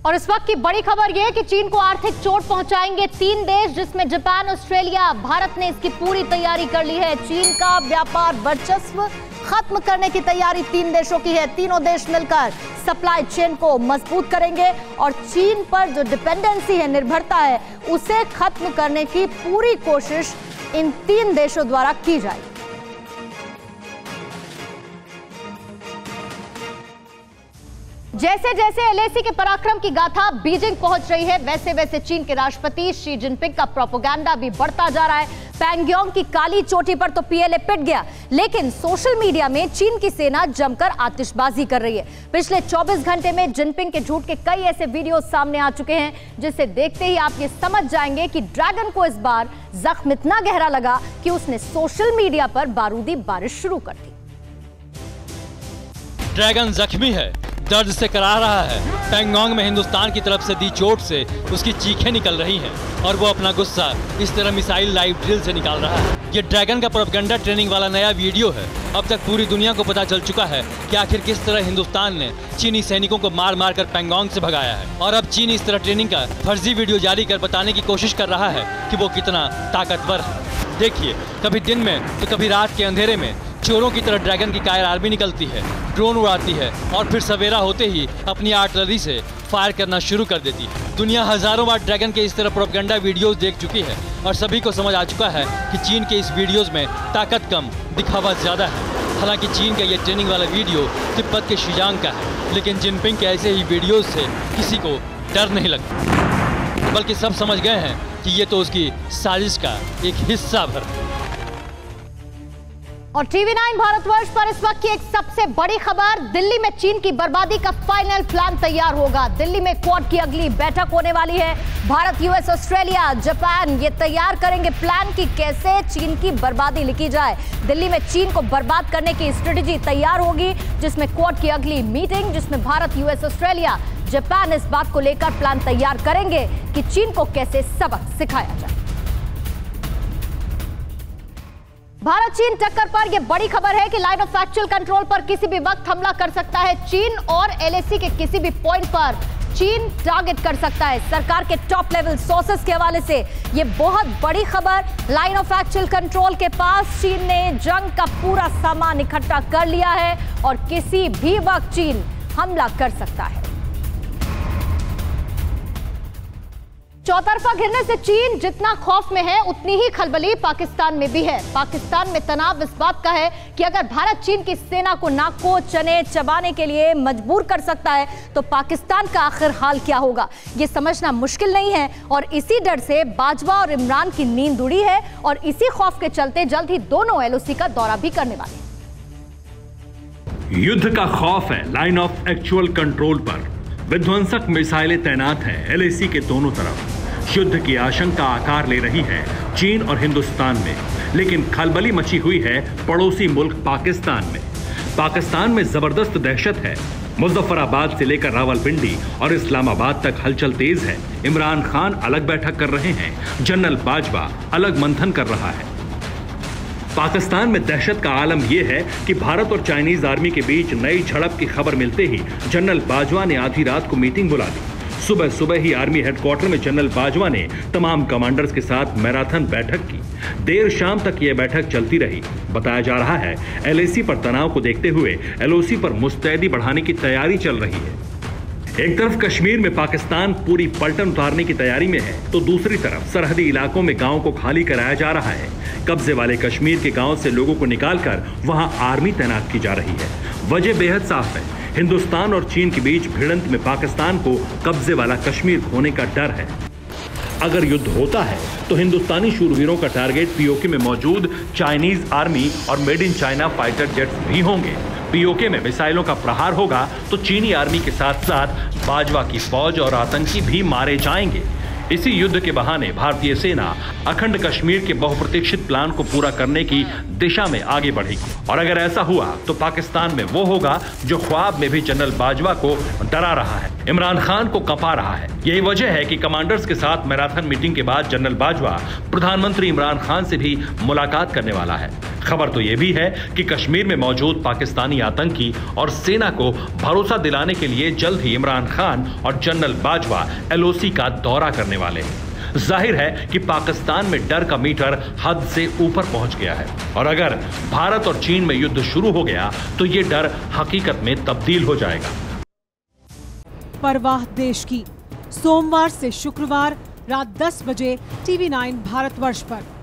और इस वक्त की बड़ी खबर यह है कि चीन को आर्थिक चोट पहुंचाएंगे 3 देश, जिसमें जापान, ऑस्ट्रेलिया। भारत ने इसकी पूरी तैयारी कर ली है। चीन का व्यापार वर्चस्व खत्म करने की तैयारी 3 देशों की है। तीनों देश मिलकर सप्लाई चेन को मजबूत करेंगे और चीन पर जो डिपेंडेंसी है, निर्भरता है, उसे खत्म करने की पूरी कोशिश इन 3 देशों द्वारा की जाएगी। जैसे जैसे एलएसी के पराक्रम की गाथा बीजिंग पहुंच रही है, वैसे वैसे चीन के राष्ट्रपति शी जिनपिंग का प्रोपेगेंडा भी बढ़ता जा रहा है। पैंगयोंग की काली चोटी पर तो पीएलए पिट गया, लेकिन सोशल मीडिया में चीन की सेना जमकर आतिशबाजी कर रही है। पिछले 24 घंटे में जिनपिंग के झूठ के कई ऐसे वीडियो सामने आ चुके हैं, जिसे देखते ही आप ये समझ जाएंगे कि ड्रैगन को इस बार जख्म इतना गहरा लगा कि उसने सोशल मीडिया पर बारूदी बारिश शुरू कर दी। ड्रैगन जख्मी है, दर्द से करा रहा है। पैंगोंग में हिंदुस्तान की तरफ से दी चोट से उसकी चीखें निकल रही हैं और वो अपना गुस्सा इस तरह मिसाइल लाइव ड्रिल से निकाल रहा है। ये ड्रैगन का प्रोपेगेंडा ट्रेनिंग वाला नया वीडियो है। अब तक पूरी दुनिया को पता चल चुका है कि आखिर किस तरह हिंदुस्तान ने चीनी सैनिकों को मार मार कर पैंगोंग से भगाया है। और अब चीन इस तरह ट्रेनिंग का फर्जी वीडियो जारी कर बताने की कोशिश कर रहा है कि वो कितना ताकतवर है। देखिए, कभी दिन में तो कभी रात के अंधेरे में चोरों की तरह ड्रैगन की कायर आर्मी निकलती है, ड्रोन उड़ाती है और फिर सवेरा होते ही अपनी आर्टिलरी से फायर करना शुरू कर देती है। दुनिया हजारों बार ड्रैगन के इस तरह प्रोपेगेंडा वीडियोस देख चुकी है और सभी को समझ आ चुका है कि चीन के इस वीडियोस में ताकत कम, दिखावा ज्यादा है। हालांकि चीन का ये ट्रेनिंग वाला वीडियो तिब्बत के शीजांग का है, लेकिन जिनपिंग के ऐसे ही वीडियोज से किसी को डर नहीं लगता, बल्कि सब समझ गए हैं कि ये तो उसकी साजिश का एक हिस्सा भर है। और TV9 भारतवर्ष पर इस वक्त की एक सबसे बड़ी खबर, दिल्ली में चीन की बर्बादी का फाइनल प्लान तैयार होगा। दिल्ली में क्वाड की अगली बैठक होने वाली है। भारत, यूएस, ऑस्ट्रेलिया, जापान ये तैयार करेंगे प्लान की कैसे चीन की बर्बादी लिखी जाए। दिल्ली में चीन को बर्बाद करने की स्ट्रेटेजी तैयार होगी, जिसमें क्वाड की अगली मीटिंग, जिसमें भारत, यूएस, ऑस्ट्रेलिया, जापान इस बात को लेकर प्लान तैयार करेंगे कि चीन को कैसे सबक सिखाया जाए। भारत चीन टक्कर पर यह बड़ी खबर है कि लाइन ऑफ एक्चुअल कंट्रोल पर किसी भी वक्त हमला कर सकता है चीन, और एलएसी के किसी भी पॉइंट पर चीन टारगेट कर सकता है। सरकार के टॉप लेवल सोर्सेस के हवाले से यह बहुत बड़ी खबर। लाइन ऑफ एक्चुअल कंट्रोल के पास चीन ने जंग का पूरा सामान इकट्ठा कर लिया है और किसी भी वक्त चीन हमला कर सकता है। चौतरफा घिरने से चीन जितना खौफ में है, उतनी ही खलबली पाकिस्तान में भी है। पाकिस्तान में तनाव इस बात का है कि अगर भारत चीन की सेना को नाक को चने चबाने के लिए मजबूर कर सकता है, तो पाकिस्तान का आखिर हाल क्या होगा, ये समझना मुश्किल नहीं है। और इसी डर से बाजवा और इमरान की नींद उड़ी है और इसी खौफ के चलते जल्द ही दोनों एलओसी का दौरा भी करने वाले हैं। युद्ध का खौफ है लाइन ऑफ एक्चुअल कंट्रोल पर। विध्वंसक मिसाइलें तैनात हैं एलएसी के दोनों तरफ। युद्ध की आशंका आकार ले रही है चीन और हिंदुस्तान में, लेकिन खलबली मची हुई है पड़ोसी मुल्क पाकिस्तान में। पाकिस्तान में जबरदस्त दहशत है। मुजफ्फराबाद से लेकर रावलपिंडी और इस्लामाबाद तक हलचल तेज है। इमरान खान अलग बैठक कर रहे हैं, जनरल बाजवा अलग मंथन कर रहा है। पाकिस्तान में दहशत का आलम यह है कि भारत और चाइनीज आर्मी के बीच नई झड़प की खबर मिलते ही जनरल बाजवा ने आधी रात को मीटिंग बुला ली। सुबह सुबह ही आर्मी हेडक्वार्टर में जनरल बाजवा ने तमाम कमांडर्स के साथ मैराथन बैठक की। देर शाम तक यह बैठक चलती रही। बताया जा रहा है एलएसी पर तनाव को देखते हुए एलओसी पर मुस्तैदी बढ़ाने की तैयारी चल रही है। एक तरफ कश्मीर में पाकिस्तान पूरी पलटन उतारने की तैयारी में है, तो दूसरी तरफ सरहदी इलाकों में गांवों को खाली कराया जा रहा है। कब्जे वाले कश्मीर के गांव से लोगों को निकालकर वहां आर्मी तैनात की जा रही है। वजह बेहद साफ है, हिंदुस्तान और चीन के बीच भिड़ंत में पाकिस्तान को कब्जे वाला कश्मीर खोने का डर है। अगर युद्ध होता है तो हिंदुस्तानी शूरवीरों का टारगेट पीओके में मौजूद चाइनीज आर्मी और made in China fighter jets भी होंगे। पीओके में मिसाइलों का प्रहार होगा तो चीनी आर्मी के साथ साथ बाजवा की फौज और आतंकी भी मारे जाएंगे। इसी युद्ध के बहाने भारतीय सेना अखंड कश्मीर के बहुप्रतीक्षित प्लान को पूरा करने की दिशा में आगे बढ़ेगी। और अगर ऐसा हुआ तो पाकिस्तान में वो होगा जो ख्वाब में भी जनरल बाजवा को डरा रहा है, इमरान खान को कंपा रहा है। यही वजह है कि कमांडर्स के साथ मैराथन मीटिंग के बाद जनरल बाजवा प्रधानमंत्री इमरान खान से भी मुलाकात करने वाला है। खबर तो यह भी है कि कश्मीर में मौजूद पाकिस्तानी आतंकी और सेना को भरोसा दिलाने के लिए जल्द ही इमरान खान और जनरल बाजवा LOC का दौरा करने वाले हैं। जाहिर है कि पाकिस्तान में डर का मीटर हद से ऊपर पहुंच गया है और अगर भारत और चीन में युद्ध शुरू हो गया तो यह डर हकीकत में तब्दील हो जाएगा। परवाह देश की, सोमवार से शुक्रवार रात 10 बजे TV9 भारतवर्ष पर।